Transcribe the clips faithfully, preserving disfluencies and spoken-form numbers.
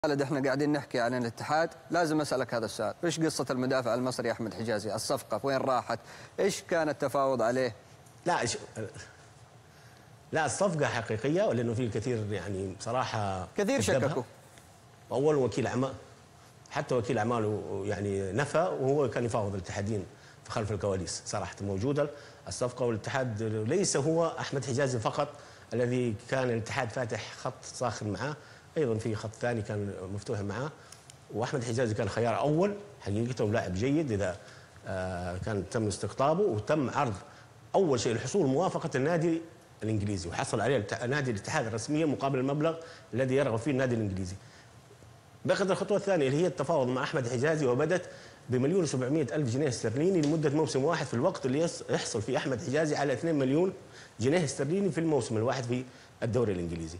خالد، احنا قاعدين نحكي عن الاتحاد، لازم اسالك هذا السؤال، ايش قصه المدافع المصري احمد حجازي؟ الصفقه وين راحت؟ ايش كان التفاوض عليه؟ لا ش... لا الصفقه حقيقيه، لانه في الكثير يعني بصراحه كثير شككوا. اول وكيل اعمال، حتى وكيل اعماله يعني نفى، وهو كان يفاوض الاتحادين في خلف الكواليس. صراحه موجوده الصفقه، والاتحاد ليس هو احمد حجازي فقط الذي كان الاتحاد فاتح خط صاخر معاه، ايضا في خط ثاني كان مفتوح معاه، واحمد حجازي كان خيار اول حقيقه، ولاعب جيد اذا آه كان تم استقطابه، وتم عرض اول شيء لحصول موافقه النادي الانجليزي، وحصل عليه نادي الاتحاد رسميا مقابل المبلغ الذي يرغب فيه النادي الانجليزي. باخذ الخطوه الثانيه اللي هي التفاوض مع احمد حجازي، وبدت بمليون وسبعمائة الف جنيه استرليني لمده موسم واحد، في الوقت اللي يحصل فيه احمد حجازي على اثنين مليون جنيه استرليني في الموسم الواحد في الدوري الانجليزي.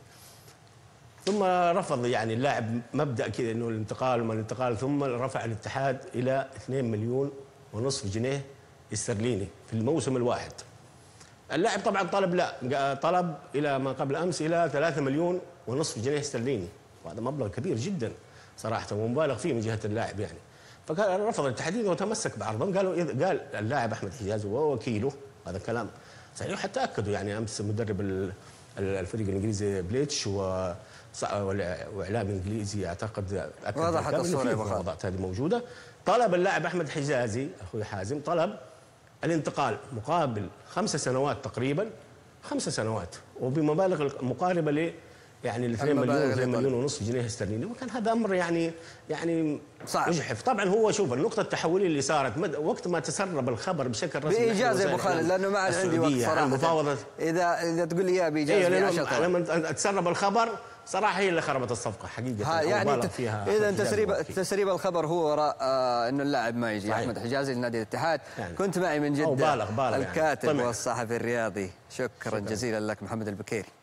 ثم رفض يعني اللاعب مبدا كذا انه الانتقال وما الانتقال، ثم رفع الاتحاد الى اثنين مليون ونصف جنيه استرليني في الموسم الواحد. اللاعب طبعا طلب، لا طلب الى ما قبل امس الى ثلاثة مليون ونصف جنيه استرليني، وهذا مبلغ كبير جدا صراحه ومبالغ فيه من جهه اللاعب يعني. فكان رفض الاتحاد وتمسك بعرضهم. قالوا قال اللاعب احمد حجازي ووكيله، هذا كلام صحيح، حتى اكدوا يعني امس مدرب الفريق الانجليزي بليتش و واعلام انجليزي اعتقد اكد وضحت الصوره يا ابو خالد، الموضوعات هذه موجوده. طلب اللاعب احمد حجازي اخوي حازم طلب الانتقال مقابل خمس سنوات تقريبا، خمس سنوات وبمبالغ مقاربه ل يعني ال اثنين مليون اثنين مليون ونصف جنيه استرليني، وكان هذا امر يعني يعني صعب يجحف. طبعا هو شوف النقطه التحوليه اللي صارت وقت ما تسرب الخبر بشكل رسمي بايجاز يا ابو خالد، لانه ما عاد عندي وقت صراحه المفاوضه. اذا اذا تقول لي اياها بايجاز إيه لما تسرب الخبر صراحه هي اللي خربت الصفقه حقيقه، يعني فيها اذا تسريب تسريب الخبر هو وراء آه انه اللاعب ما يجي. احمد حجازي لنادي الاتحاد يعني. كنت معي من جده بالغ بالغ الكاتب يعني. والصحفي الرياضي، شكرا جزيلا لك محمد البكيري.